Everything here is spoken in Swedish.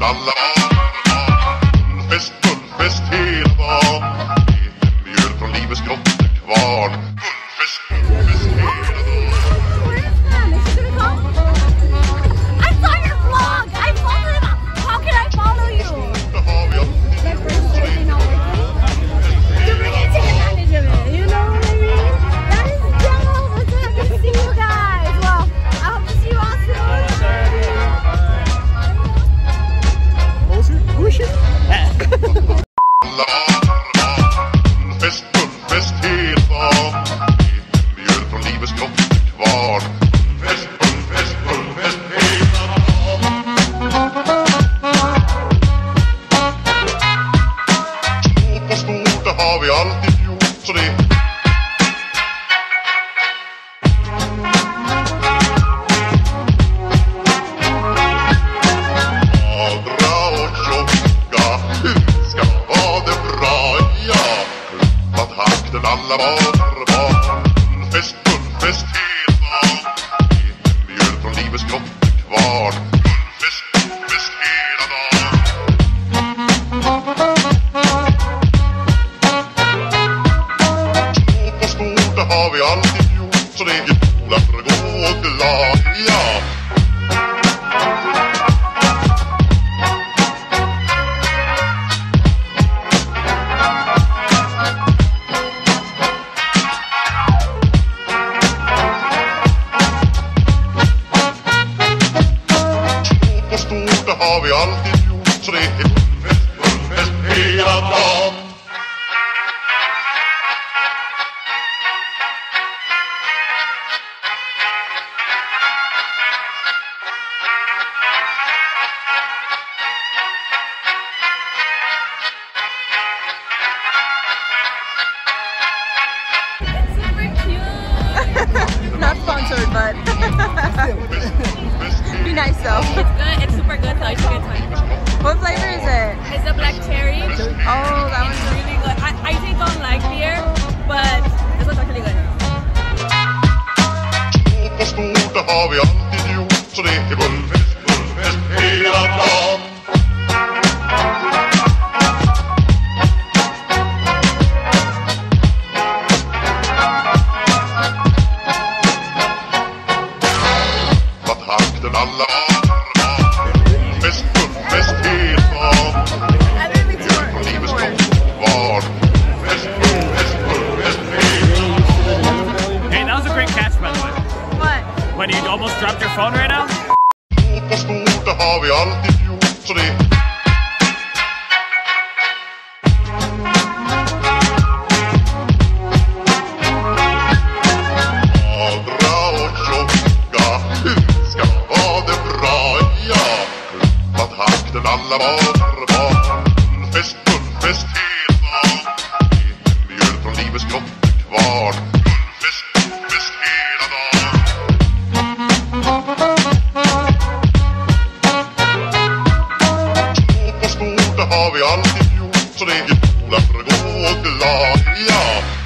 alla Fullfest hela dagen. Mjöl från livets grottekvarn. Fullfest hela dagen. I saw your vlog! I followed him! How can I follow you? Det har vi alltid gjort. Så det You really take advantage of it, you know what I mean? That is dope! I'm so happy to see you guys! Well, I hope to see you all soon! Fullfest hela dagen. Mjöl från livets grottekvarn. Fullfest hela dagen. Små på stort, det har vi alltid gjort. Så det Magra och tjocka, ska ha det bra, ja. Klappat hakten alla barn. Fullfest hela dagen. Mjöl från livets grottekvarn. Fullfest hela dagen. Små på stort, det har vi alltid gjort. Så det är goda för att gå glad, ja. Stort, det har vi alltid gjort. Så det är fullfest hela dagen. Super cute! Not sponsored, but be nice though. It's good, it's super good though, it's a good time. What flavor is it? It's a black cherry. Oh, that It's one's really good. I usually don't like beer, but this one's actually good. Små på stort, det har vi alltid gjort. Så det är fullfest hela dagen. Klappat hakten alla barn. Fullfest hela dagen. I think it's Från more. livets grottekvarn. Fullfest hela dagen. Hey, that was a great catch, by the way. What? When you almost dropped your phone right now? Små på stort, det har vi alltid gjort. Så det Magra och tjocka, ska ha det bra, ja. Klappat hakten alla barn. Fullfest hela dagen. Mjöl från livets grottekvarn. Fullfest hela dagen. Små på stort, det har vi alltid gjort. Så det är goda för att gå glad, ja.